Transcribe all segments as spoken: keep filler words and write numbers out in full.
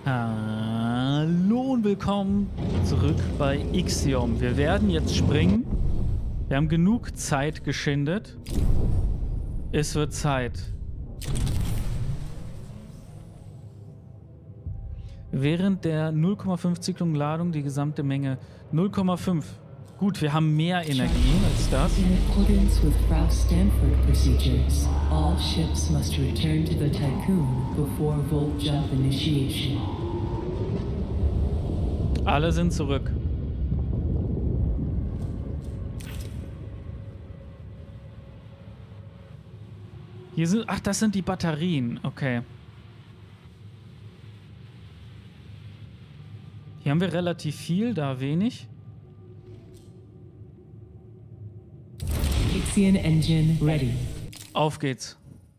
Hallo und willkommen zurück bei Ixiom. Wir werden jetzt springen. Wir haben genug Zeit geschindet. Es wird Zeit. Während der null Komma fünf Zyklen Ladung die gesamte Menge null Komma fünf. Gut, wir haben mehr Energie als das. In accordance with Frau Stanford procedures, all ships must return to the Tycoon before Volt Jump initiation. Alle sind zurück. Hier sind, ach, das sind die Batterien. Okay. Hier haben wir relativ viel, da wenig. Ixion engine ready. Auf geht's.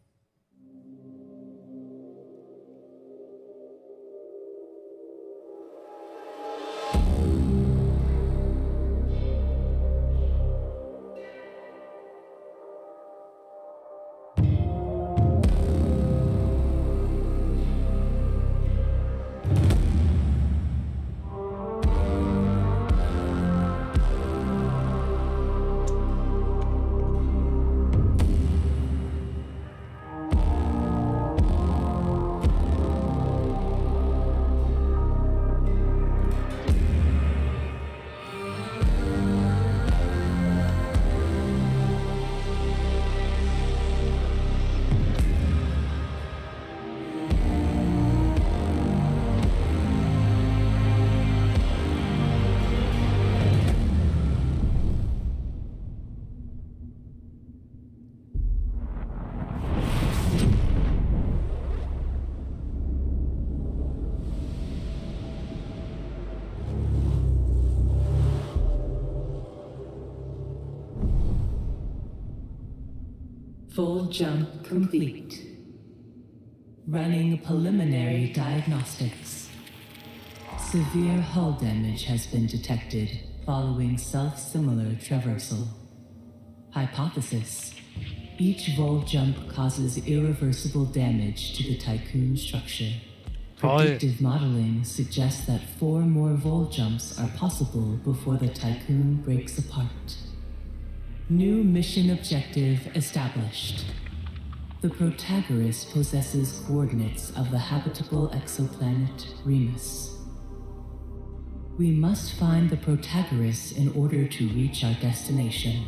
Full jump complete. Running preliminary diagnostics. Severe hull damage has been detected following self-similar traversal. Hypothesis: each Vol jump causes irreversible damage to the Tycoon structure. Predictive modeling suggests that four more Vol jumps are possible before the Tycoon breaks apart. New mission objective established. The Protagoras possesses coordinates of the habitable exoplanet Remus. We must find the Protagoras in order to reach our destination.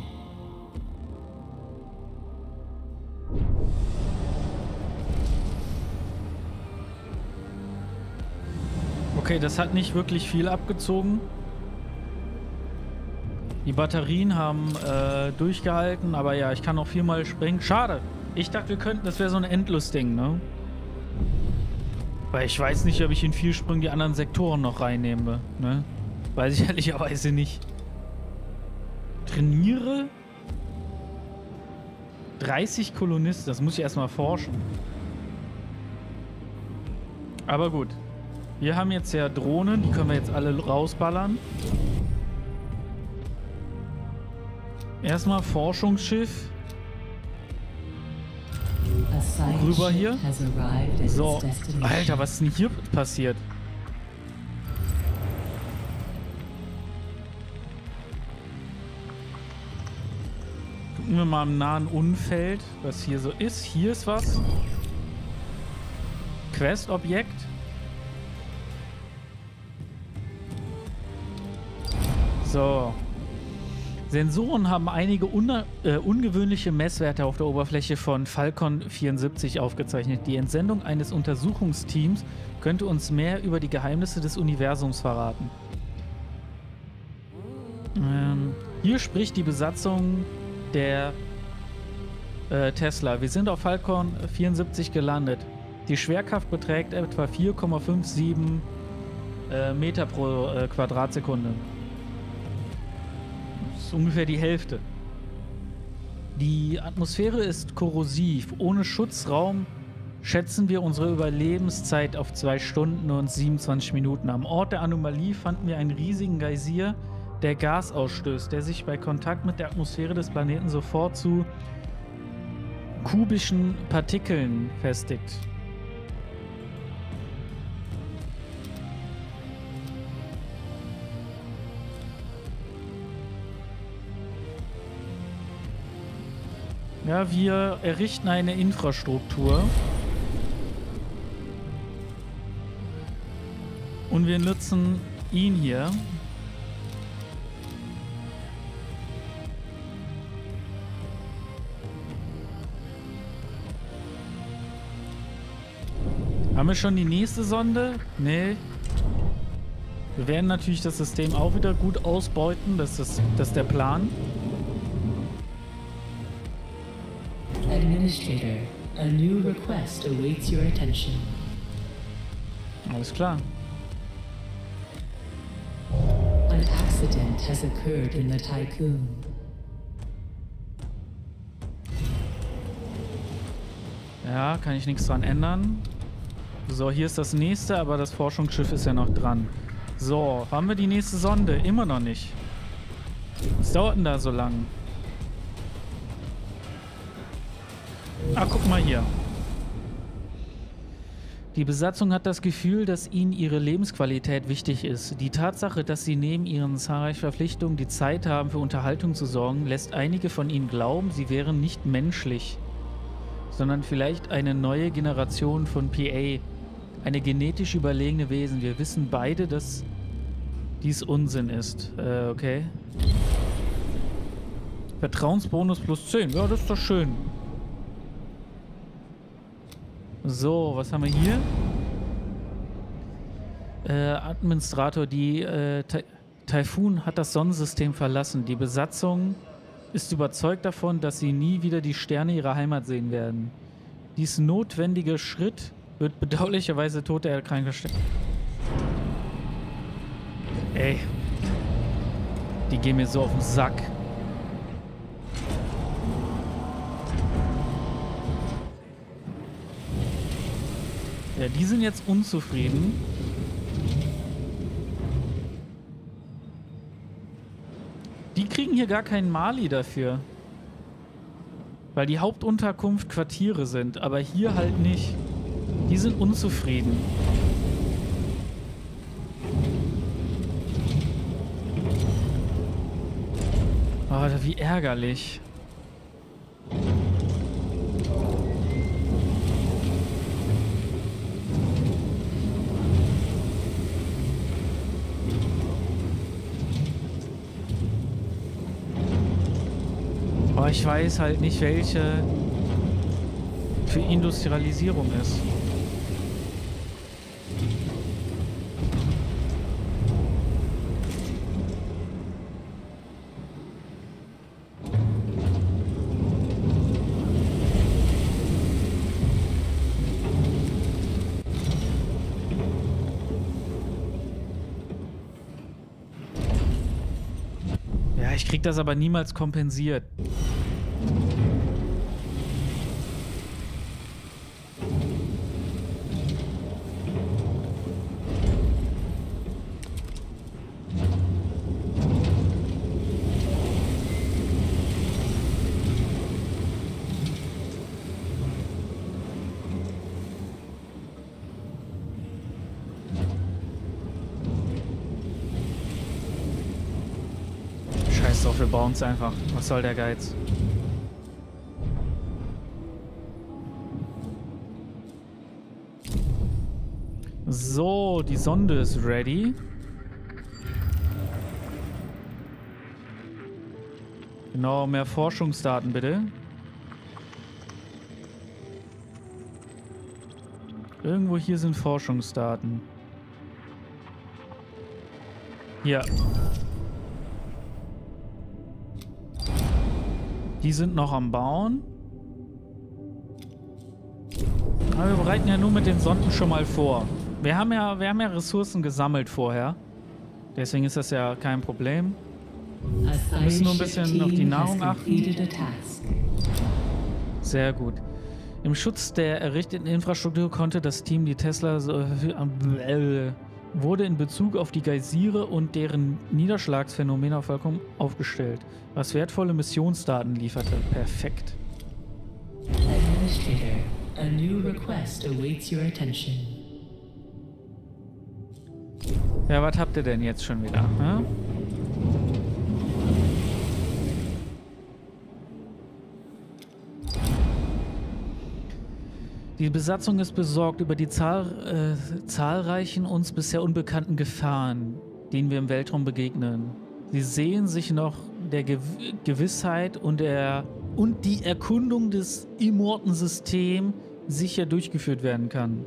Okay, das hat nicht wirklich viel abgezogen. Die Batterien haben äh, durchgehalten, aber ja, ich kann noch viermal springen. Schade. Ich dachte, wir könnten, das wäre so ein Endlos-Ding, ne? Weil ich weiß nicht, ob ich in vier Sprüngen die anderen Sektoren noch reinnehme, ne? Weiß ich ehrlicherweise nicht. Trainiere? dreißig Kolonisten, das muss ich erstmal forschen. Aber gut. Wir haben jetzt ja Drohnen, die können wir jetzt alle rausballern. Erstmal Forschungsschiff. Rüber hier. So. Alter, was ist denn hier passiert? Gucken wir mal im nahen Umfeld, was hier so ist. Hier ist was. Quest-Objekt. So. Sensoren haben einige un äh, ungewöhnliche Messwerte auf der Oberfläche von Falcon vierundsiebzig aufgezeichnet. Die Entsendung eines Untersuchungsteams könnte uns mehr über die Geheimnisse des Universums verraten. Ähm, hier spricht die Besatzung der äh, Tesla. Wir sind auf Falcon vierundsiebzig gelandet. Die Schwerkraft beträgt etwa vier Komma siebenundfünfzig äh, Meter pro äh, Quadratsekunde. Ungefähr die Hälfte. Die Atmosphäre ist korrosiv. Ohne Schutzraum schätzen wir unsere Überlebenszeit auf zwei Stunden und siebenundzwanzig Minuten. Am Ort der Anomalie fanden wir einen riesigen Geysir, der Gas ausstößt, der sich bei Kontakt mit der Atmosphäre des Planeten sofort zu kubischen Partikeln festigt. Ja, wir errichten eine Infrastruktur. Und wir nutzen ihn hier. Haben wir schon die nächste Sonde? Nee. Wir werden natürlich das System auch wieder gut ausbeuten. Das ist, das ist der Plan. Administrator, a new request awaits your attention. Alles klar. An accident has occurred in the Tycoon. Ja, kann ich nichts dran ändern. So, hier ist das nächste, aber das Forschungsschiff ist ja noch dran. So, haben wir die nächste Sonde? Immer noch nicht. Was dauert denn da so lang? Ah, guck mal hier. Die Besatzung hat das Gefühl, dass ihnen ihre Lebensqualität wichtig ist. Die Tatsache, dass sie neben ihren zahlreichen Verpflichtungen die Zeit haben, für Unterhaltung zu sorgen, lässt einige von ihnen glauben, sie wären nicht menschlich, sondern vielleicht eine neue Generation von P A. Eine genetisch überlegene Wesen. Wir wissen beide, dass dies Unsinn ist. Äh, okay. Vertrauensbonus plus zehn. Ja, das ist doch schön. So, was haben wir hier? Äh, Administrator, die äh, Typhoon hat das Sonnensystem verlassen. Die Besatzung ist überzeugt davon, dass sie nie wieder die Sterne ihrer Heimat sehen werden. Dies notwendige Schritt wird bedauerlicherweise tote Erkrankte stellen. Ey. Die gehen mir so auf den Sack. Ja, die sind jetzt unzufrieden. Die kriegen hier gar keinen Mali dafür. Weil die Hauptunterkunft Quartiere sind, aber hier halt nicht. Die sind unzufrieden. Oh, wie ärgerlich. Oh, ich weiß halt nicht, welche für Industrialisierung ist. Ja, ich krieg das aber niemals kompensiert. Wir bauen es einfach. Was soll der Geiz? So, die Sonde ist ready. Genau, mehr Forschungsdaten bitte. Irgendwo hier sind Forschungsdaten. Hier. Die sind noch am Bauen. Aber wir bereiten ja nur mit den Sonden schon mal vor. Wir haben ja, wir haben ja Ressourcen gesammelt vorher. Deswegen ist das ja kein Problem. Wir müssen nur ein bisschen auf die Nahrung achten. Sehr gut. Im Schutz der errichteten Infrastruktur konnte das Team die Tesla so, äh, wurde in Bezug auf die Geysire und deren Niederschlagsphänomene vollkommen aufgestellt, was wertvolle Missionsdaten lieferte. Perfekt. Administrator, a new request awaits your attention. Ja, was habt ihr denn jetzt schon wieder? Hm? Die Besatzung ist besorgt über die Zahl, äh, zahlreichen uns bisher unbekannten Gefahren, denen wir im Weltraum begegnen. Sie sehen sich noch der Gew Gewissheit und, der, und die Erkundung des Immorten-Systems sicher durchgeführt werden kann.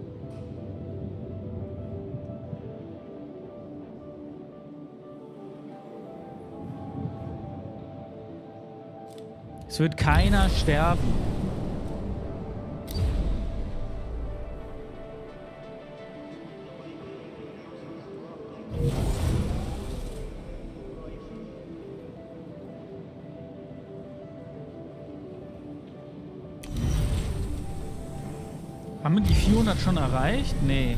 Es wird keiner sterben. Haben wir die vierhundert schon erreicht? Nee.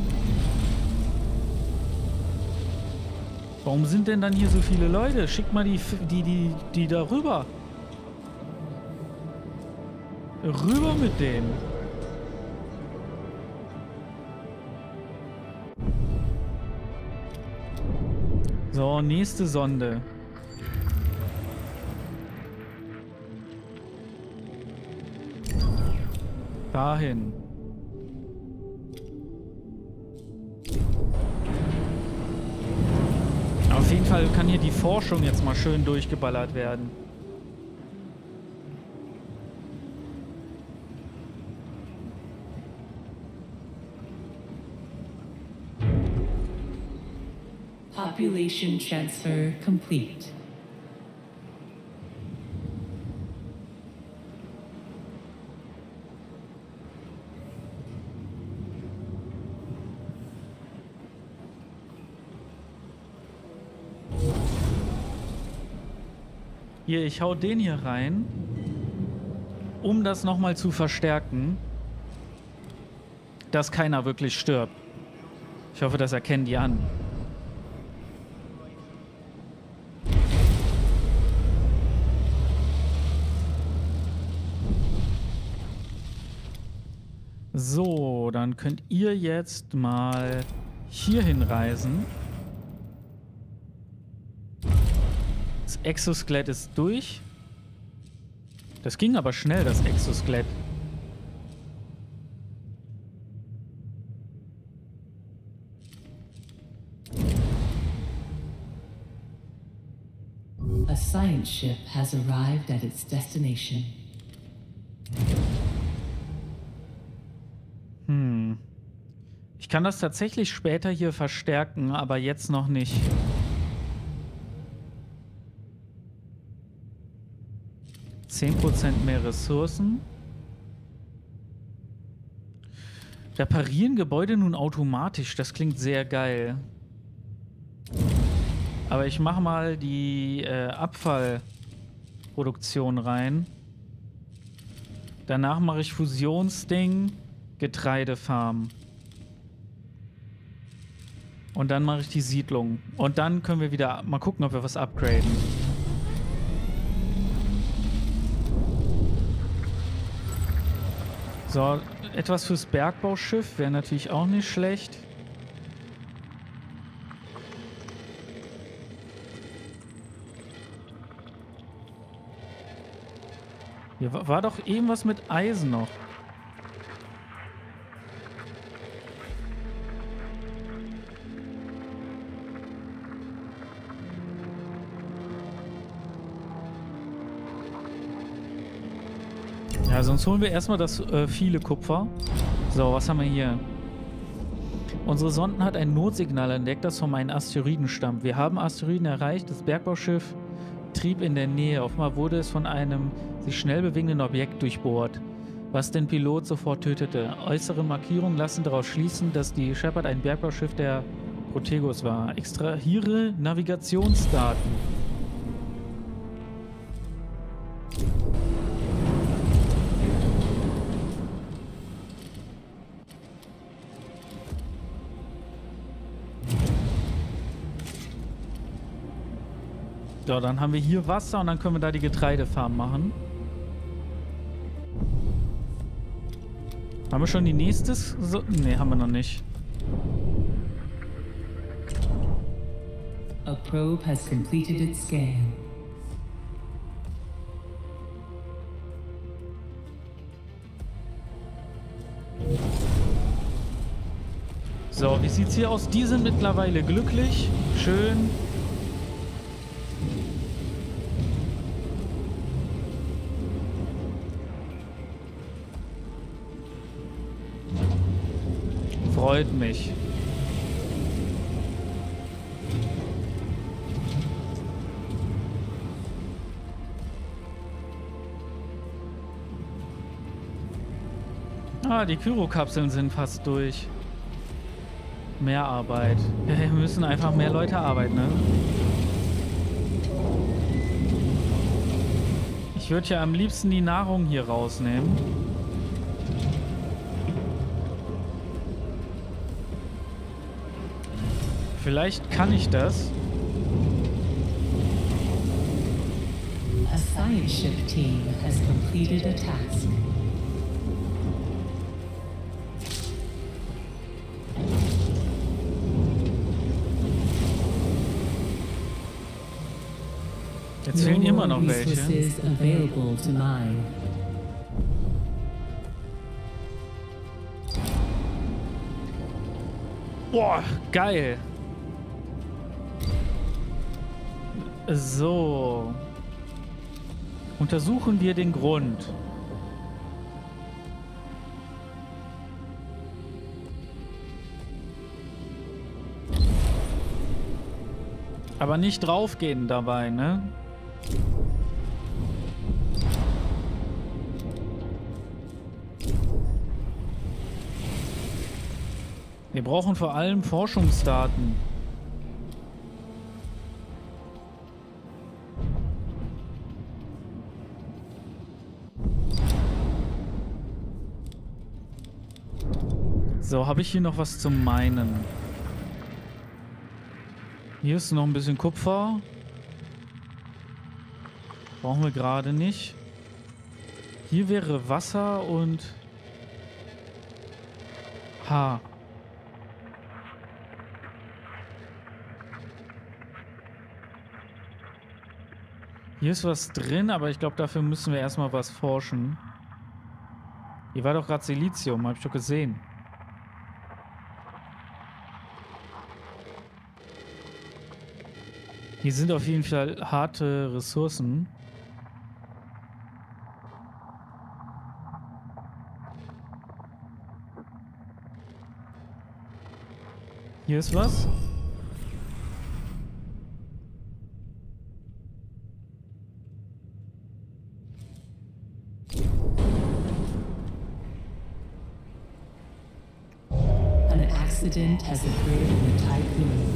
Warum sind denn dann hier so viele Leute? Schickt mal die, die, die, die da rüber. Rüber mit denen. So, nächste Sonde. Dahin. Auf jeden Fall kann hier die Forschung jetzt mal schön durchgeballert werden. Population transfer complete. Hier, ich hau den hier rein, um das nochmal zu verstärken, dass keiner wirklich stirbt. Ich hoffe, das erkennen die an. So, dann könnt ihr jetzt mal hierhin reisen. Das Exoskelett ist durch. Das ging aber schnell, das Exoskelett. A science ship has arrived at its destination. Hm. Ich kann das tatsächlich später hier verstärken, aber jetzt noch nicht. zehn Prozent mehr Ressourcen. Reparieren Gebäude nun automatisch. Das klingt sehr geil. Aber ich mache mal die äh, Abfallproduktion rein. Danach mache ich Fusionsding, Getreidefarm. Und dann mache ich die Siedlung. Und dann können wir wieder mal gucken, ob wir was upgraden. So, etwas fürs Bergbauschiff wäre natürlich auch nicht schlecht. Hier war, war doch eben was mit Eisen noch. Ja, sonst holen wir erstmal das äh, viele Kupfer. So, was haben wir hier? Unsere Sonden hat ein Notsignal entdeckt, das von einem Asteroiden stammt. Wir haben Asteroiden erreicht. Das Bergbauschiff trieb in der Nähe. Offenbar wurde es von einem sich schnell bewegenden Objekt durchbohrt, was den Pilot sofort tötete. Äußere Markierungen lassen darauf schließen, dass die Shepard ein Bergbauschiff der Proteus war. Extrahiere Navigationsdaten. So, dann haben wir hier Wasser und dann können wir da die Getreidefarm machen. Haben wir schon die nächste? So, nee, haben wir noch nicht. A probe has completed its scan. So, wie sieht's hier aus? Die sind mittlerweile glücklich. Schön. Freut mich. Ah, die Kyrokapseln sind fast durch. Mehr Arbeit. Ja, wir müssen einfach mehr Leute arbeiten, ne? Ich würde ja am liebsten die Nahrung hier rausnehmen. Vielleicht kann ich das. A science ship team has completed a task. Jetzt fehlen immer noch welche. Available to mine. Boah, geil. So. Untersuchen wir den Grund. Aber nicht draufgehen dabei, ne? Wir brauchen vor allem Forschungsdaten. So, habe ich hier noch was zum Meinen? Hier ist noch ein bisschen Kupfer. Brauchen wir gerade nicht. Hier wäre Wasser und... Ha. Hier ist was drin, aber ich glaube, dafür müssen wir erstmal was forschen. Hier war doch gerade Silizium, habe ich doch gesehen. Hier sind auf jeden Fall harte Ressourcen. Hier ist was. An accident has occurred in the Tycoon.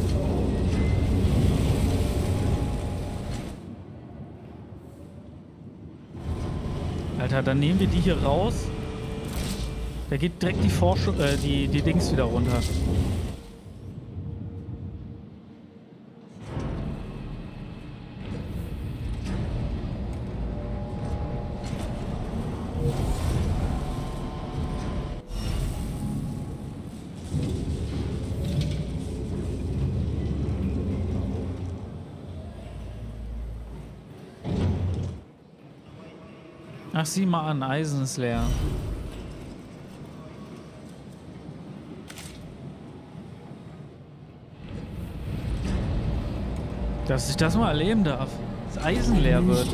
Alter, dann nehmen wir die hier raus. Da geht direkt die Forschung, äh, die, die Dings wieder runter. Ach, sieh mal an, Eisen ist leer. Dass ich das mal erleben darf. Das Eisen leer wird.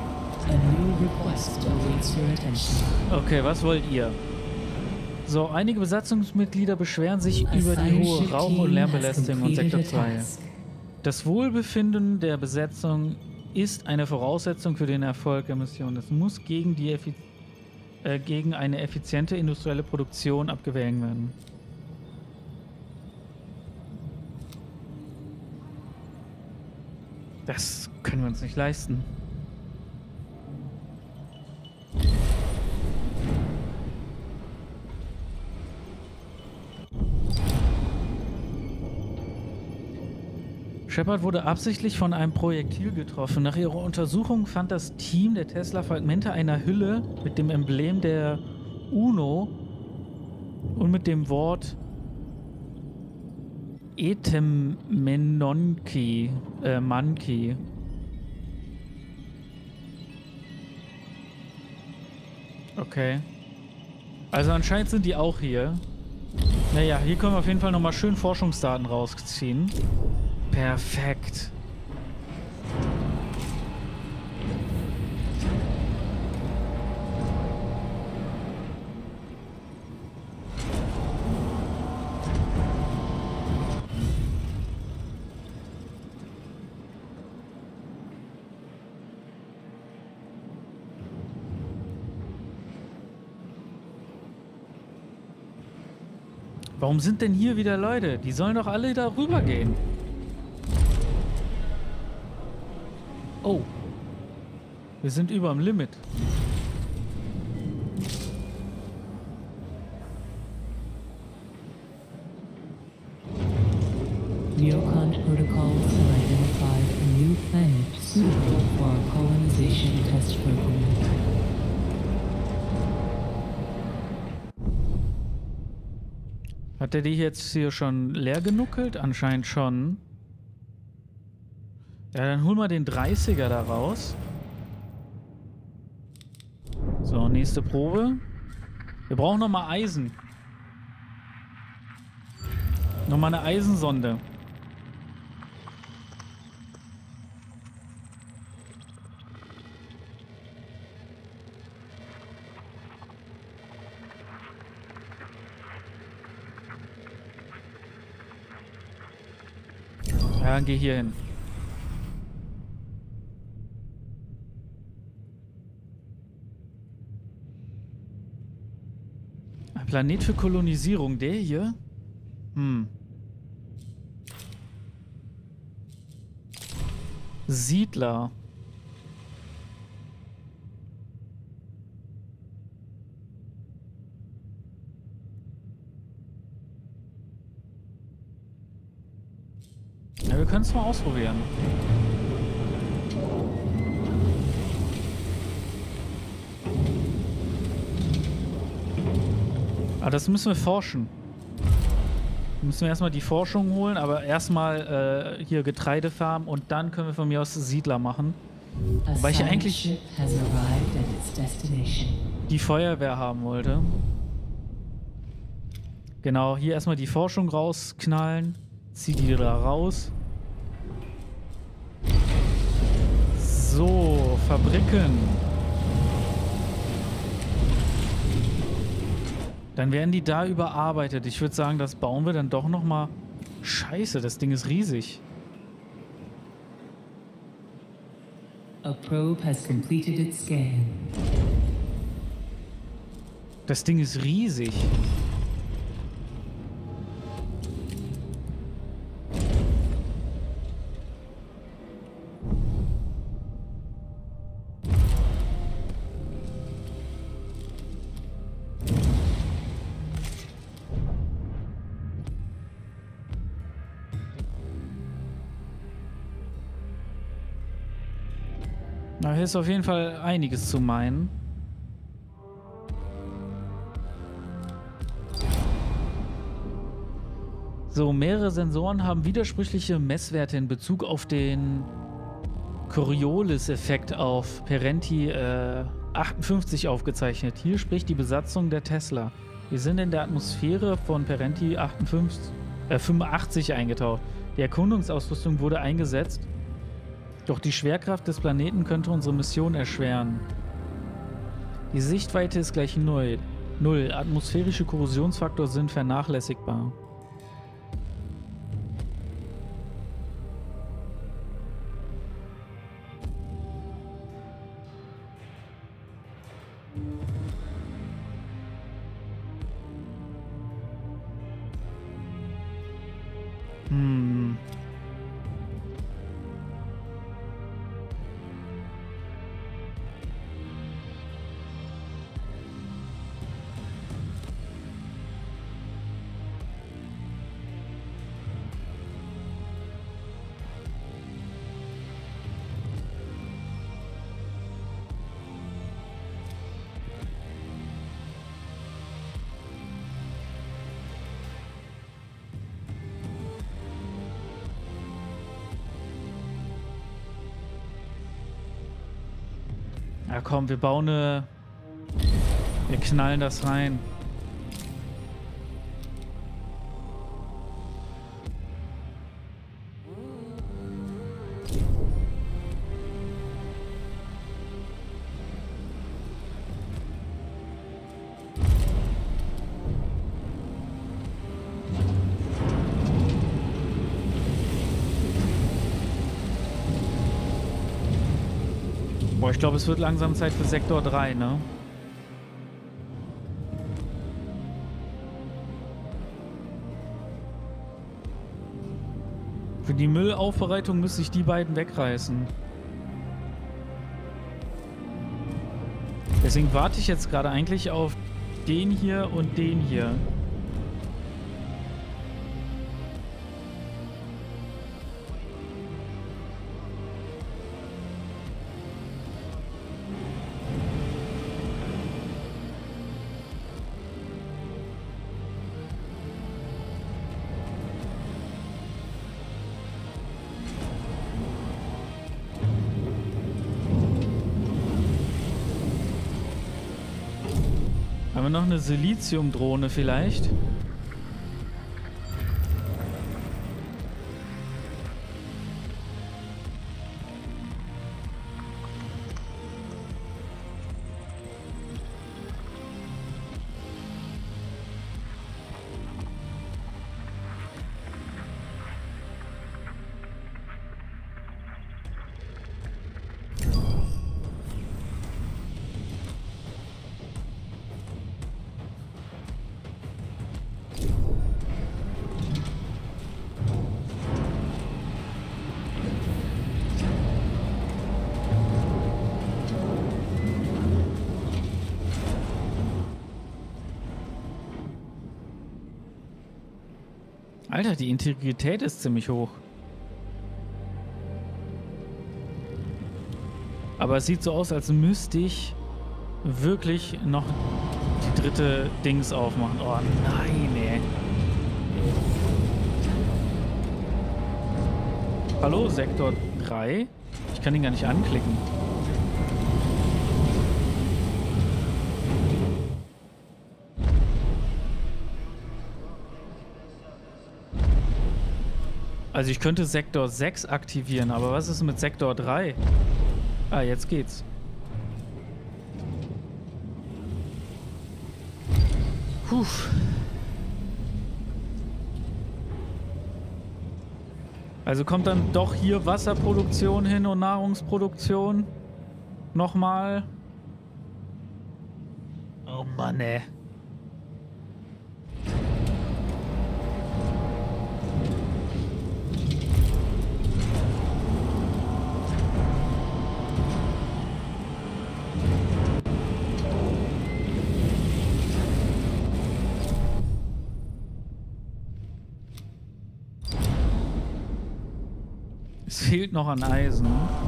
Okay, was wollt ihr? So, einige Besatzungsmitglieder beschweren sich über die hohe Rauch- und Lärmbelästigung in Sektor zwei. Das Wohlbefinden der Besetzung ist eine Voraussetzung für den Erfolg der Mission. Es muss gegen, die Effi äh, gegen eine effiziente industrielle Produktion abgewägt werden. Das können wir uns nicht leisten. Shepard wurde absichtlich von einem Projektil getroffen. Nach ihrer Untersuchung fand das Team der Tesla Fragmente einer Hülle mit dem Emblem der UNO und mit dem Wort Etemenonki, äh, Manki. Okay. Also anscheinend sind die auch hier. Naja, hier können wir auf jeden Fall nochmal schön Forschungsdaten rausziehen. Perfekt. Warum sind denn hier wieder Leute? Die sollen doch alle da rüber gehen. Oh. Wir sind über dem Limit. Neocon protocols have identified a new planet suitable for our colonization test program. Hat der die jetzt hier schon leer genuckelt? Anscheinend schon. Ja, dann holen wir den dreißiger da raus. So, nächste Probe. Wir brauchen nochmal Eisen. Nochmal eine Eisensonde. Ja, dann geh hier hin. Ein Planet für Kolonisierung, der hier? Hm. Siedler. Ja, wir können es mal ausprobieren. Aber das müssen wir forschen. Müssen wir erstmal die Forschung holen, aber erstmal äh, hier Getreide farmen und dann können wir von mir aus Siedler machen. Weil ich eigentlich die Feuerwehr haben wollte. Genau, hier erstmal die Forschung rausknallen. Zieh die da raus. So, Fabriken. Dann werden die da überarbeitet. Ich würde sagen, das bauen wir dann doch nochmal. Scheiße, das Ding ist riesig. A probe has completed its scan. Das Ding ist riesig. Na, hier ist auf jeden Fall einiges zu meinen. So, mehrere Sensoren haben widersprüchliche Messwerte in Bezug auf den Coriolis-Effekt auf Perenti äh, achtundfünfzig aufgezeichnet. Hier spricht die Besatzung der Tesla. Wir sind in der Atmosphäre von Perenti achtundfünfzig, äh, fünfundachtzig eingetaucht. Die Erkundungsausrüstung wurde eingesetzt. Doch die Schwerkraft des Planeten könnte unsere Mission erschweren. Die Sichtweite ist gleich null. Null. Atmosphärische Korrosionsfaktor sind vernachlässigbar. Hm. Ja komm, wir bauen eine... Wir knallen das rein. Boah, ich glaube, es wird langsam Zeit für Sektor drei, ne? Für die Müllaufbereitung müsste ich die beiden wegreißen. Deswegen warte ich jetzt gerade eigentlich auf den hier und den hier. Haben wir noch eine Siliziumdrohne vielleicht? Alter, die Integrität ist ziemlich hoch. Aber es sieht so aus, als müsste ich wirklich noch die dritte Dings aufmachen. Oh nein, ey. Hallo, Sektor drei? Ich kann ihn gar nicht anklicken. Also ich könnte Sektor sechs aktivieren, aber was ist mit Sektor drei? Ah, jetzt geht's. Puh. Also kommt dann doch hier Wasserproduktion hin und Nahrungsproduktion? Nochmal? Oh Mann, ey. Es fehlt noch an Eisen.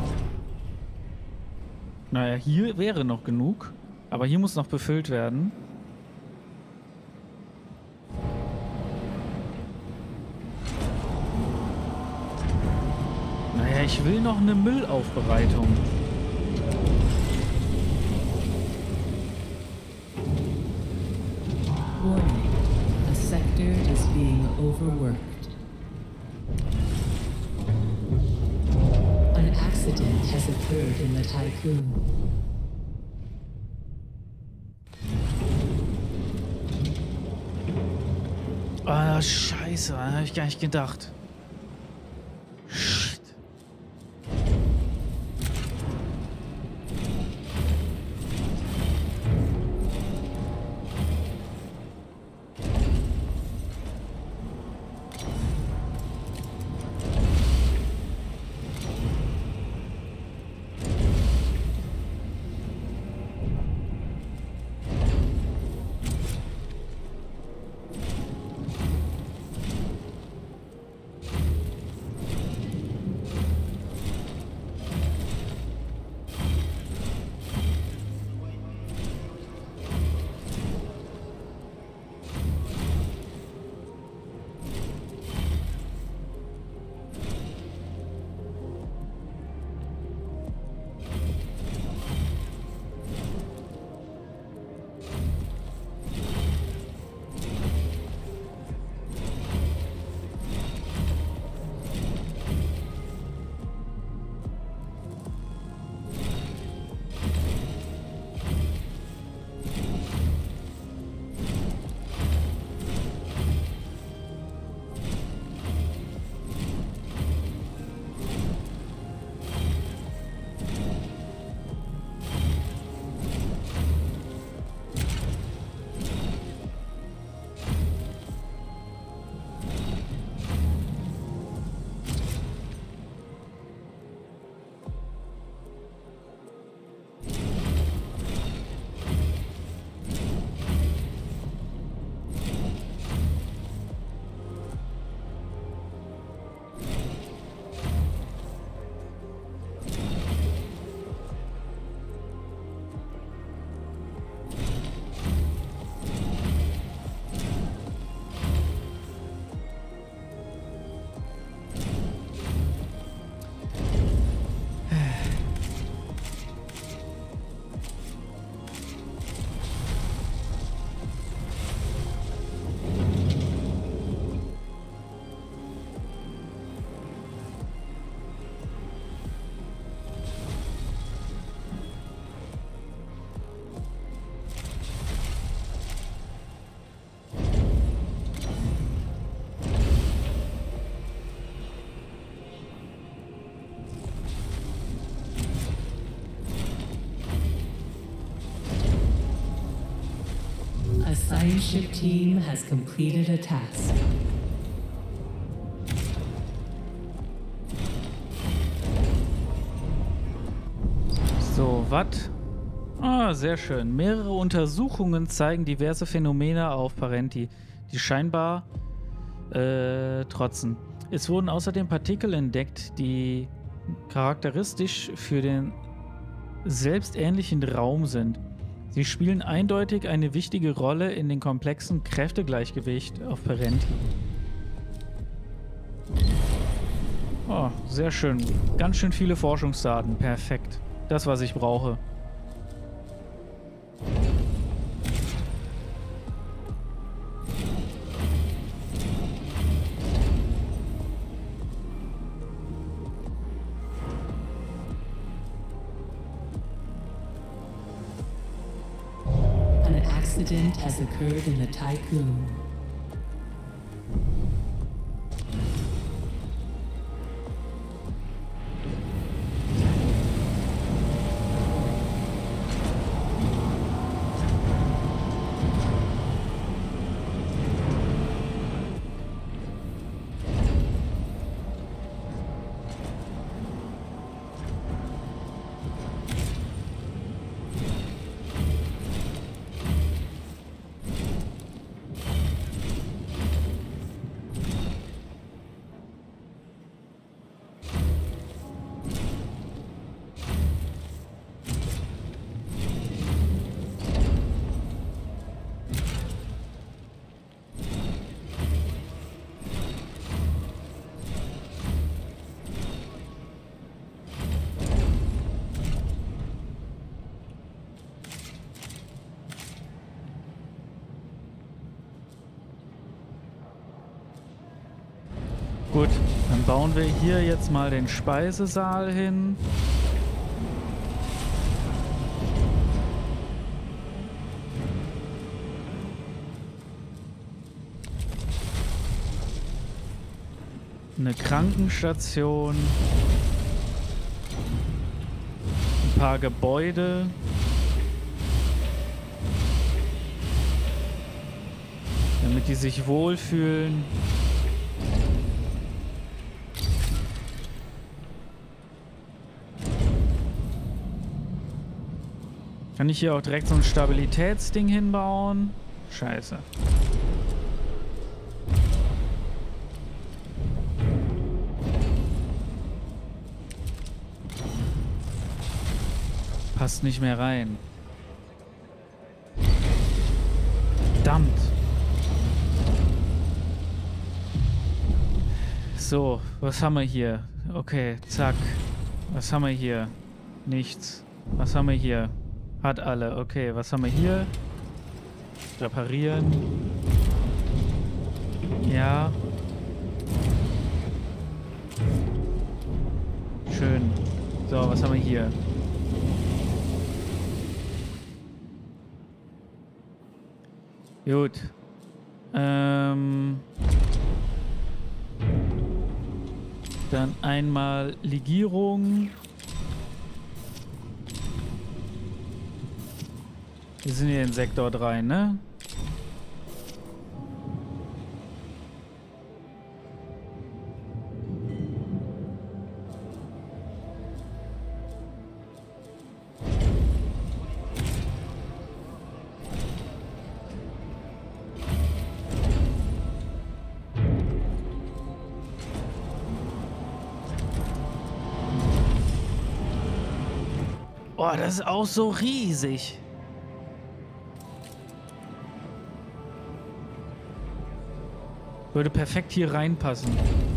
Naja, hier wäre noch genug. Aber hier muss noch befüllt werden. Naja, ich will noch eine Müllaufbereitung. Warning. The sector is being overworked. An accident has occurred in the Tycoon. Ah, scheiße, da habe ich gar nicht gedacht. Shit. frameship team has completed a task. So, was? Ah, sehr schön. Mehrere Untersuchungen zeigen diverse Phänomene auf Parenti, die scheinbar äh, trotzen. Es wurden außerdem Partikel entdeckt, die charakteristisch für den selbstähnlichen Raum sind. Sie spielen eindeutig eine wichtige Rolle in dem komplexen Kräftegleichgewicht auf Parenti. Oh, sehr schön. Ganz schön viele Forschungsdaten. Perfekt. Das, was ich brauche. An accident has occurred in the Tycoon. Gut, dann bauen wir hier jetzt mal den Speisesaal hin. Eine Krankenstation. Ein paar Gebäude. Damit die sich wohlfühlen. Kann ich hier auch direkt so ein Stabilitätsding hinbauen? Scheiße. Passt nicht mehr rein. Verdammt. So, was haben wir hier? Okay, zack. Was haben wir hier? Nichts. Was haben wir hier? Hat alle. Okay, was haben wir hier? Reparieren. Ja. Schön. So, was haben wir hier? Gut. Ähm. Dann einmal Legierung. Wir sind hier in Sektor drei, ne? Oh, das ist auch so riesig. Würde perfekt hier reinpassen.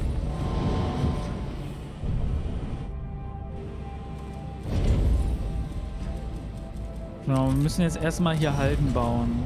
Genau, wir müssen jetzt erstmal hier Halden bauen.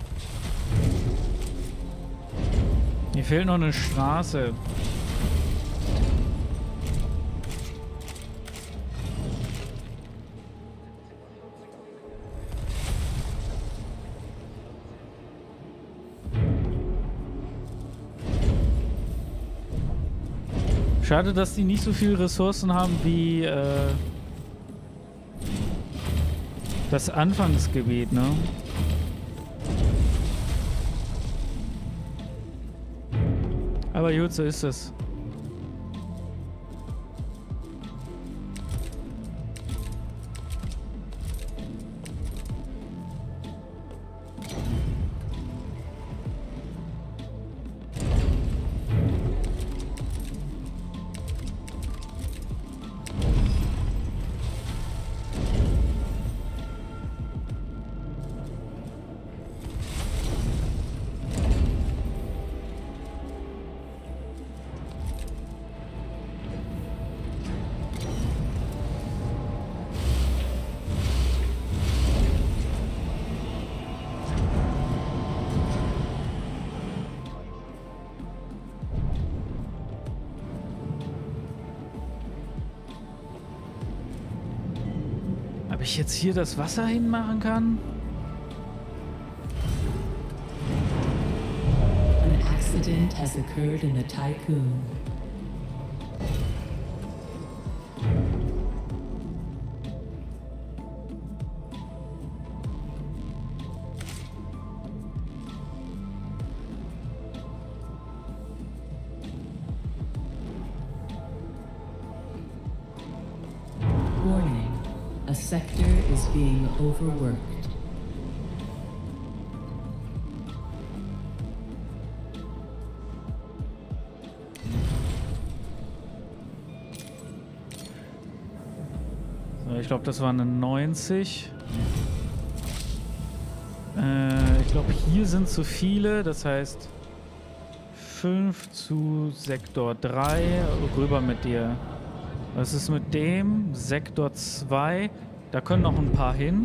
Hier fehlt noch eine Straße. Schade, dass die nicht so viele Ressourcen haben wie äh, das Anfangsgebiet, ne? Aber gut, so ist es. Ob ich jetzt hier das Wasser hinmachen kann? An accident has occurred in the Tycoon. Warning. A sector is being overworked. So, ich glaube, das war eine neunzig. Äh, ich glaube, hier sind zu viele. Das heißt fünf zu Sektor drei. Rüber mit dir. Was ist mit dem? Sektor zwei. Da können noch ein paar hin.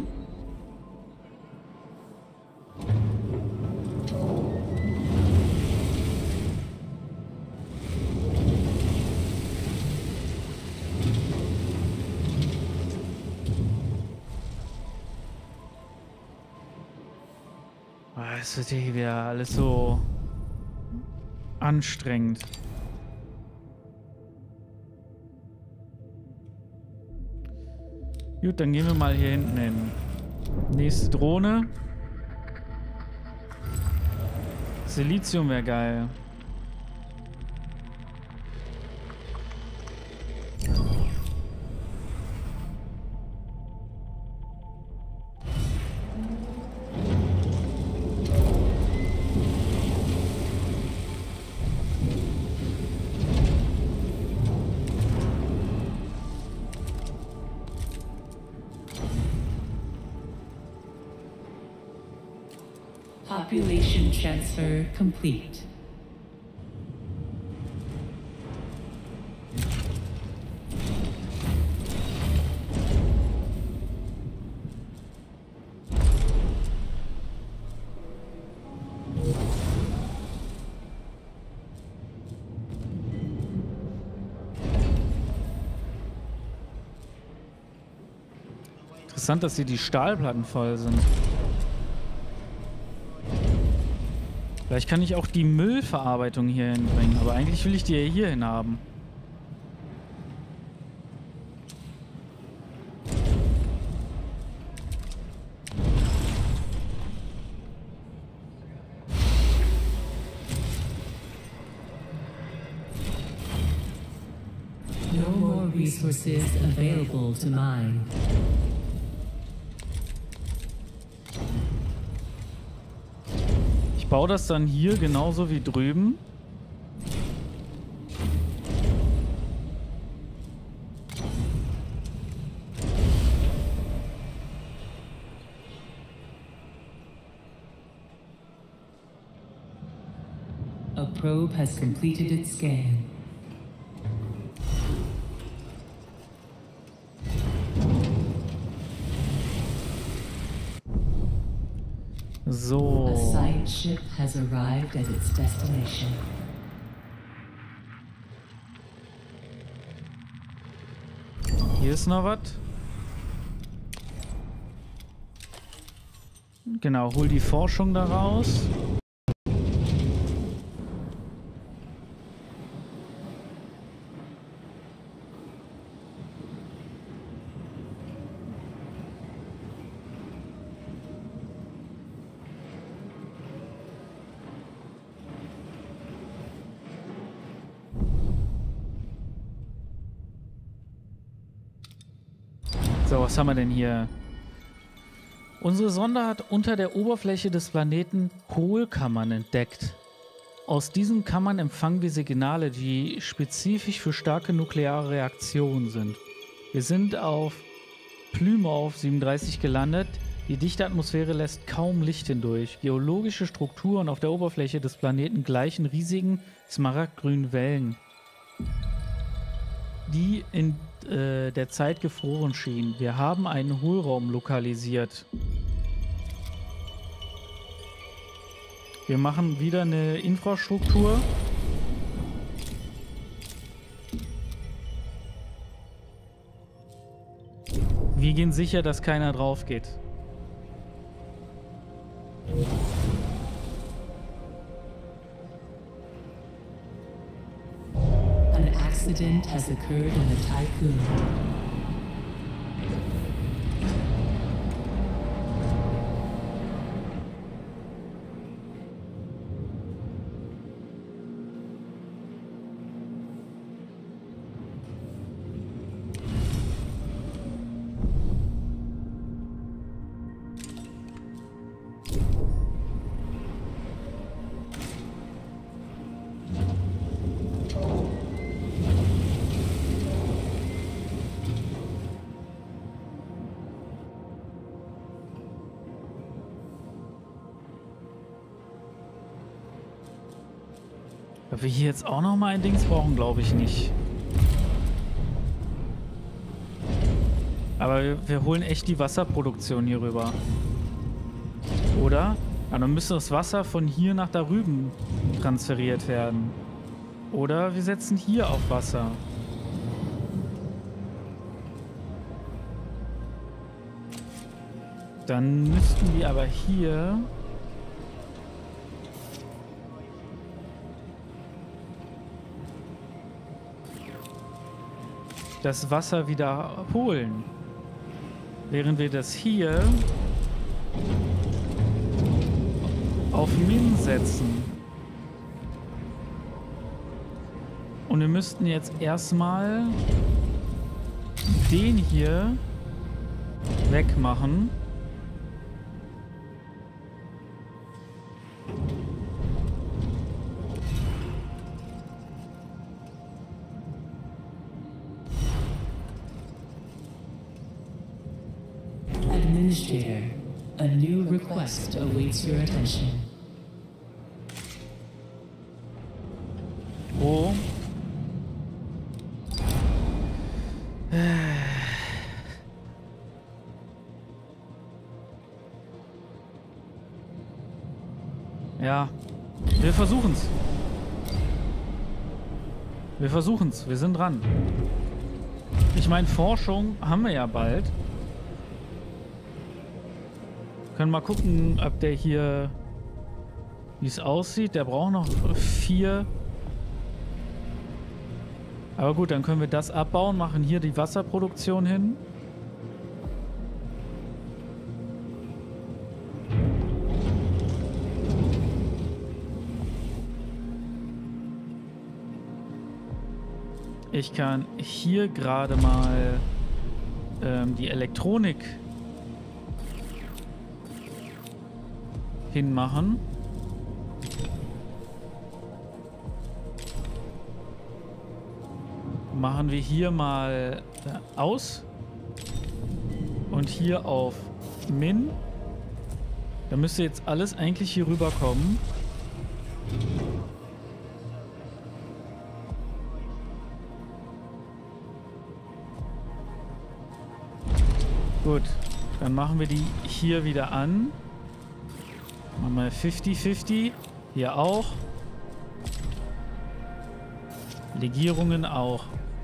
Es wird hier wieder alles so anstrengend. Gut, dann gehen wir mal hier hinten hin. Nächste Drohne. Silizium wäre geil. Population transfer complete. Interessant, dass hier die Stahlplatten voll sind. Vielleicht kann ich auch die Müllverarbeitung hier hinbringen, aber eigentlich will ich die ja hier hin haben. No more resources available to mine. Ich baue das dann hier genauso wie drüben. A probe has completed its scan. So. A science ship has arrived at its destination. Hier ist noch was. Genau, hol die Forschung da raus. So, was haben wir denn hier? Unsere Sonde hat unter der Oberfläche des Planeten Hohlkammern entdeckt. Aus diesen Kammern empfangen wir Signale, die spezifisch für starke nukleare Reaktionen sind. Wir sind auf Plymouth siebenunddreißig gelandet. Die dichte Atmosphäre lässt kaum Licht hindurch. Geologische Strukturen auf der Oberfläche des Planeten gleichen riesigen smaragdgrünen Wellen, die in äh, der Zeit gefroren schienen. Wir haben einen Hohlraum lokalisiert. Wir machen wieder eine Infrastruktur. Wir gehen sicher, dass keiner drauf geht. An accident has occurred in the Tycoon. Ob wir hier jetzt auch noch mal ein Dings brauchen, glaube ich nicht. Aber wir, wir holen echt die Wasserproduktion hier rüber. Oder? Ja, dann müsste das Wasser von hier nach da rüben transferiert werden. Oder wir setzen hier auf Wasser. Dann müssten wir aber hier... das Wasser wieder holen. Während wir das hier auf Min setzen. Und wir müssten jetzt erstmal den hier wegmachen. Administrator, a new request awaits your attention. Oh. Ja, wir versuchen's. Wir versuchen's. Wir sind dran. Ich meine, Forschung haben wir ja bald. Können mal gucken, ob der hier, wie es aussieht. Der braucht noch vier. Aber gut, dann können wir das abbauen, machen hier die Wasserproduktion hin. Ich kann hier gerade mal ähm, die Elektronik hinmachen. Machen wir hier mal äh, aus und hier auf Min. Da müsste jetzt alles eigentlich hier rüber kommen. Gut, dann machen wir die hier wieder an. Machen wir fünfzig fünfzig. Hier auch. Legierungen auch.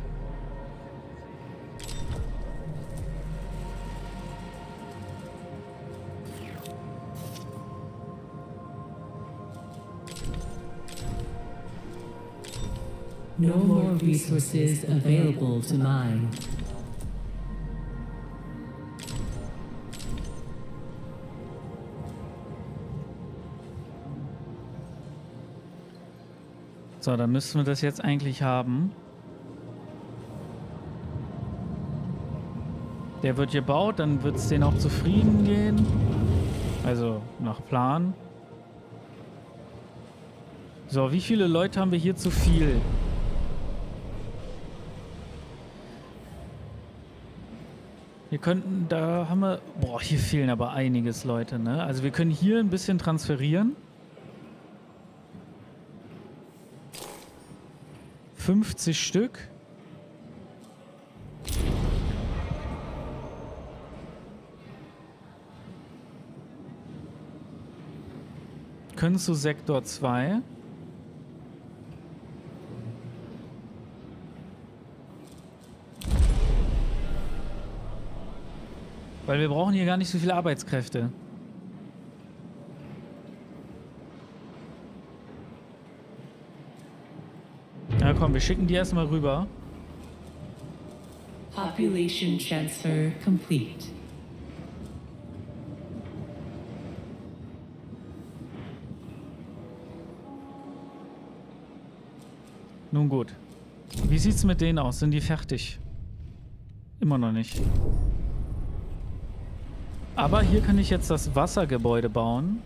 No more resources available to mine. So, dann müssen wir das jetzt eigentlich haben. Der wird gebaut, dann wird es denen auch zufrieden gehen. Also nach Plan. So, wie viele Leute haben wir hier zu viel? Wir könnten, da haben wir... Boah, hier fehlen aber einiges, Leute, ne? Also wir können hier ein bisschen transferieren. fünfzig Stück. Können zu Sektor zwei. Weil wir brauchen hier gar nicht so viele Arbeitskräfte. Na komm, wir schicken die erstmal rüber. Population transfer complete. Nun gut. Wie sieht's mit denen aus? Sind die fertig? Immer noch nicht. Aber hier kann ich jetzt das Wassergebäude bauen.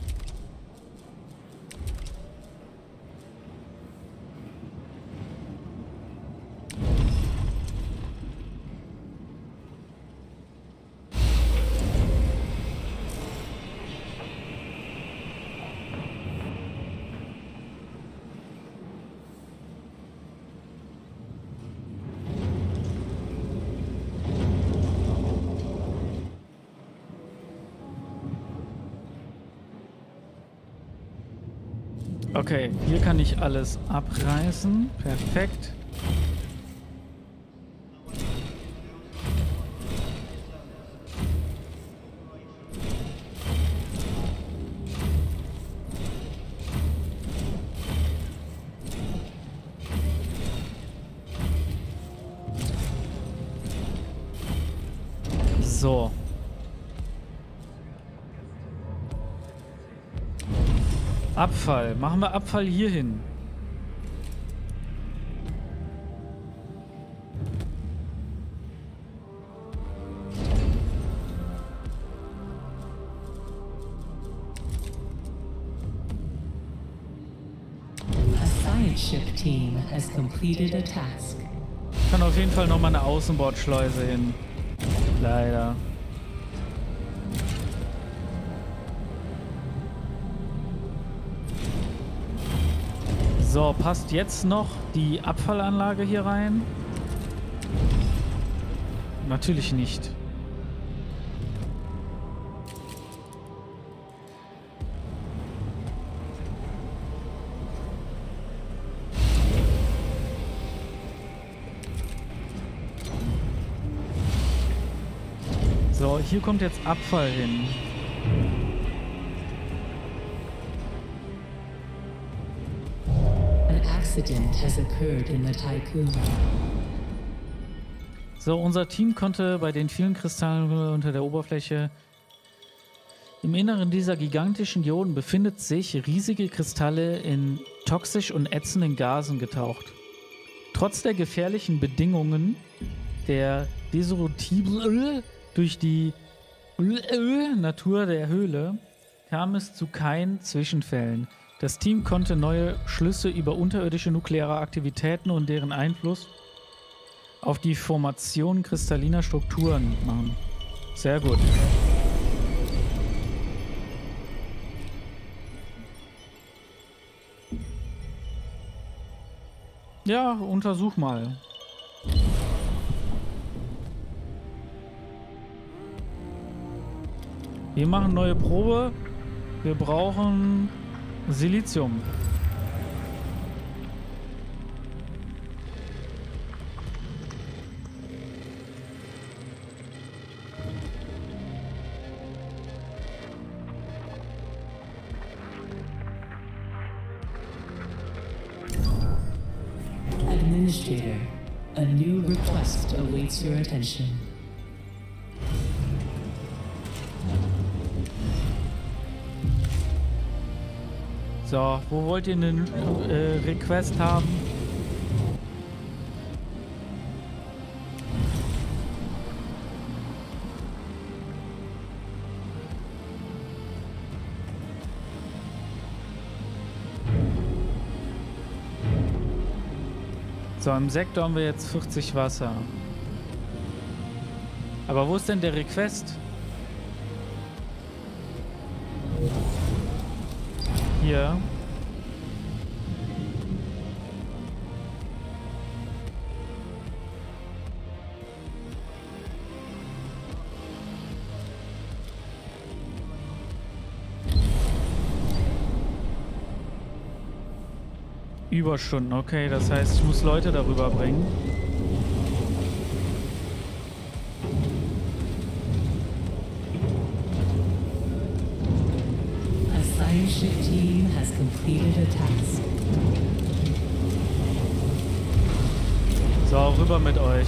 Okay, hier kann ich alles abreißen. Perfekt. So. Abfall. Machen wir Abfall hier hin. A science ship team has completed a task. Kann auf jeden Fall noch mal eine Außenbordschleuse hin. Leider. So, passt jetzt noch die Abfallanlage hier rein? Natürlich nicht. So, hier kommt jetzt Abfall hin. Has occurred in the Tycoon. So, unser Team konnte bei den vielen Kristallen unter der Oberfläche... Im Inneren dieser gigantischen Dioden befindet sich riesige Kristalle in toxisch und ätzenden Gasen getaucht. Trotz der gefährlichen Bedingungen der Disruptible durch die Natur der Höhle kam es zu keinen Zwischenfällen. Das Team konnte neue Schlüsse über unterirdische nukleare Aktivitäten und deren Einfluss auf die Formation kristalliner Strukturen machen. Sehr gut. Ja, untersuch mal. Wir machen neue Probe. Wir brauchen Silizium. Administrator, a new request awaits your attention. So, wo wollt ihr einen äh, Request haben? So, im Sektor haben wir jetzt vierzig Wasser. Aber wo ist denn der Request? Hier. Überstunden, okay, das heißt, ich muss Leute darüber bringen. A science ship team has completed a task. So, rüber mit euch.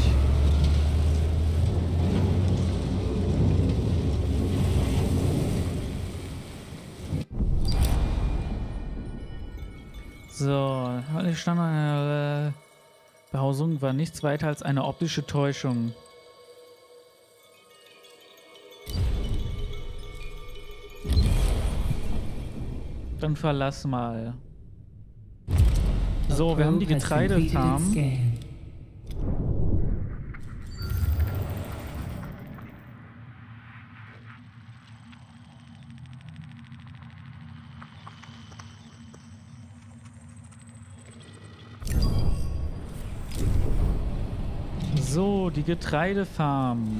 So, die Standardbehausung war nichts weiter als eine optische Täuschung. Dann verlass mal. So, wir haben die Getreidefarm. So, die Getreidefarm.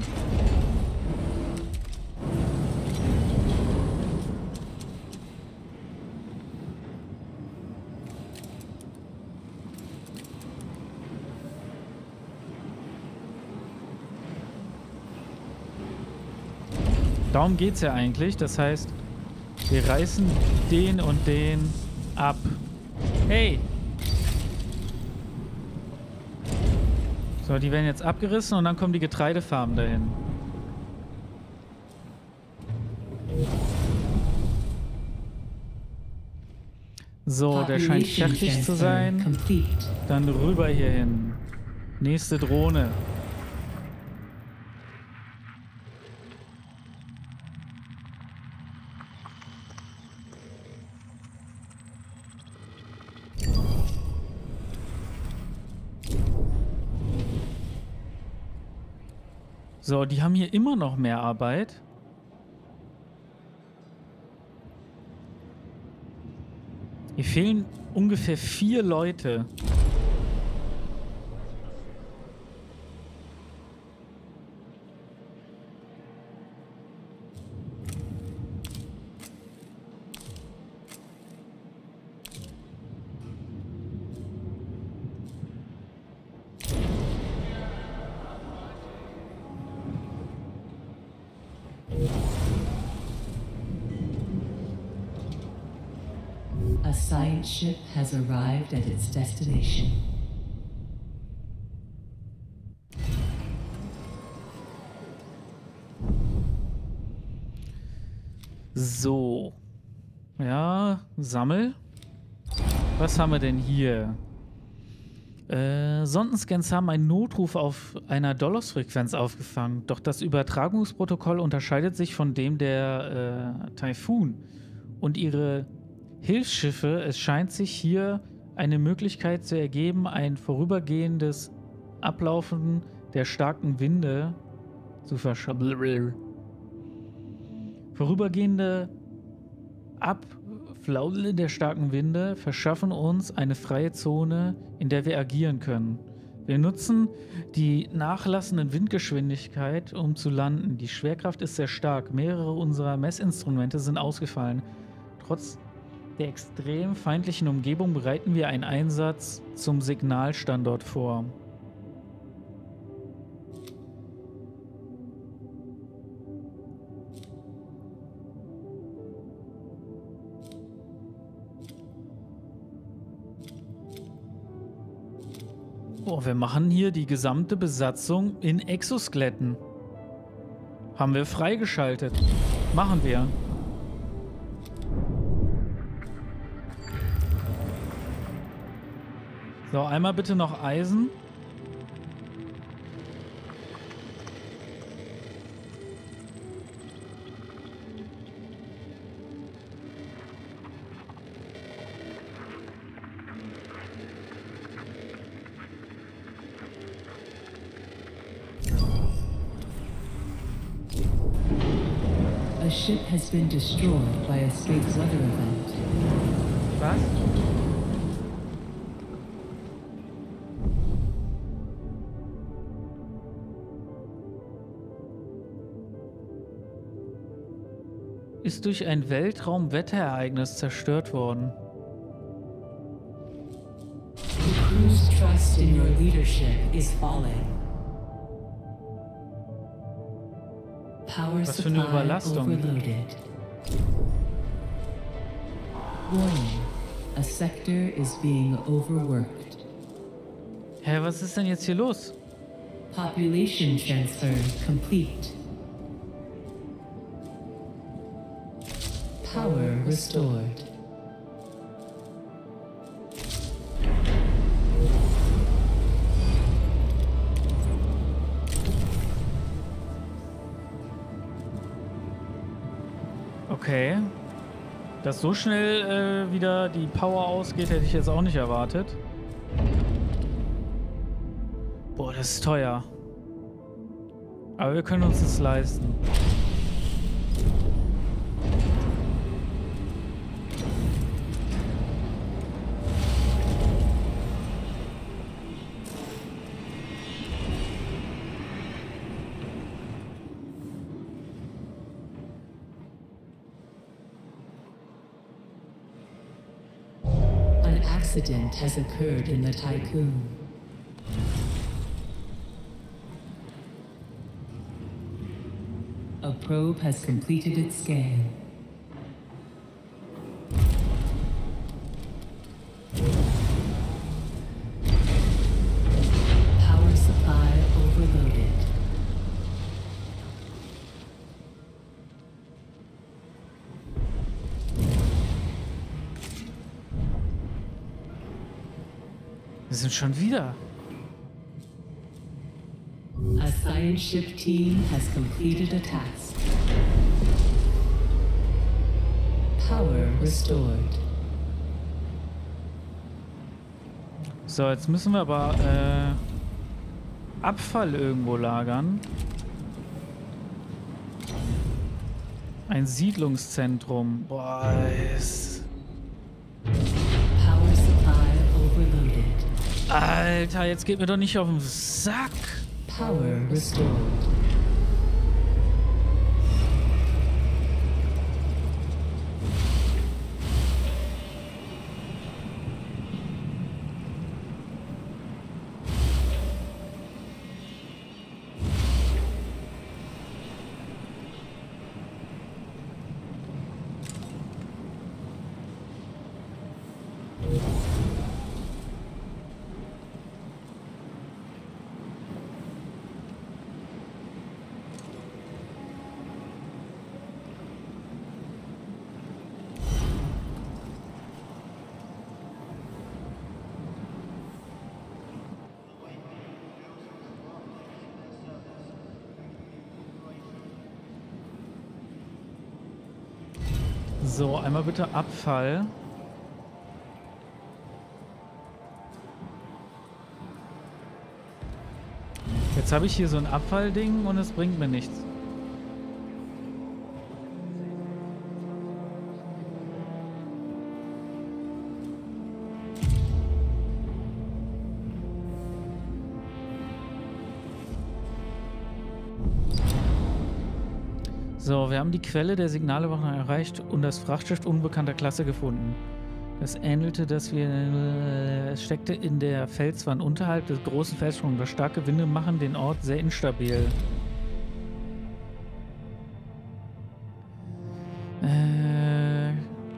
Darum geht's ja eigentlich. Das heißt, wir reißen den und den ab. Hey! So, die werden jetzt abgerissen und dann kommen die Getreidefarmen dahin. So, der scheint fertig zu sein. Dann rüber hier hin. Nächste Drohne. So, die haben hier immer noch mehr Arbeit. Hier fehlen ungefähr vier Leute. A science ship has arrived at its destination. So. Ja, sammel. Was haben wir denn hier? Äh, Sondenscans haben einen Notruf auf einer Dolos-Frequenz aufgefangen, doch das Übertragungsprotokoll unterscheidet sich von dem der äh, Typhoon und ihre Hilfsschiffe. Es scheint sich hier eine Möglichkeit zu ergeben, ein vorübergehendes Ablaufen der starken Winde zu verschaffen. Vorübergehende Abflaule der starken Winde verschaffen uns eine freie Zone, in der wir agieren können. Wir nutzen die nachlassende Windgeschwindigkeit, um zu landen. Die Schwerkraft ist sehr stark. Mehrere unserer Messinstrumente sind ausgefallen. Trotz der extrem feindlichen Umgebung bereiten wir einen Einsatz zum Signalstandort vor. Oh, wir machen hier die gesamte Besatzung in Exoskeletten. Haben wir freigeschaltet. Machen wir. So, einmal bitte noch Eisen. A ship has been destroyed by a space weather event. Was? Ist durch ein Weltraumwetterereignis zerstört worden. The crew's trust in your leadership is falling. Power Was für eine supply Überlastung. overloaded. Warning. A sector is being overworked. Hä, was ist denn jetzt hier los? Population transfer complete. Power restored. Okay. Dass so schnell äh, wieder die Power ausgeht, hätte ich jetzt auch nicht erwartet. Boah, das ist teuer. Aber wir können uns das leisten. Accident has occurred in the Tycoon. A probe has completed its scan. Power supply overloaded. Wir sind schon wieder. A science ship team has completed a task. Power restored. So, jetzt müssen wir aber äh, Abfall irgendwo lagern. Ein Siedlungszentrum. Boah, ist... Power supply overloaded. Alter, jetzt geht mir doch nicht auf den Sack. Power restored. So, einmal bitte Abfall. Jetzt habe ich hier so ein Abfallding und es bringt mir nichts. So, wir haben die Quelle der Signale erreicht und das Frachtschiff unbekannter Klasse gefunden. Das ähnelte, dass wir... Äh, es steckte in der Felswand unterhalb des großen Felssprungs. Das starke Winde machen den Ort sehr instabil. Äh...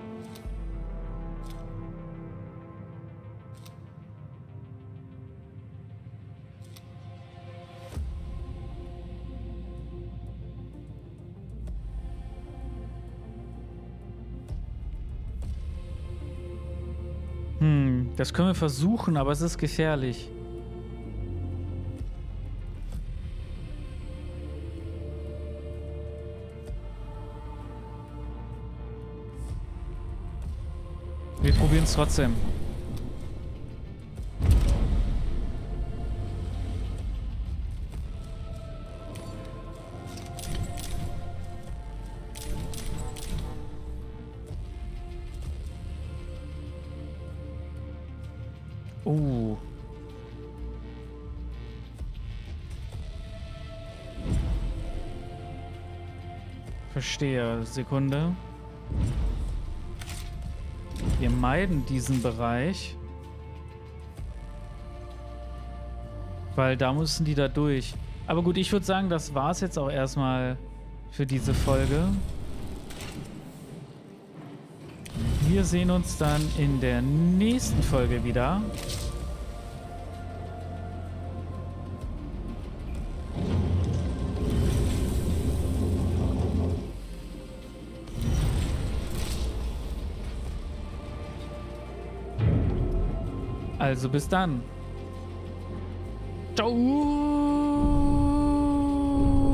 Hm, das können wir versuchen, aber es ist gefährlich. Wir probieren es trotzdem. Oh. Verstehe. Sekunde. Wir meiden diesen Bereich. Weil da mussten die da durch. Aber gut, ich würde sagen, das war es jetzt auch erstmal für diese Folge. Wir sehen uns dann in der nächsten Folge wieder. Also bis dann. Ciao.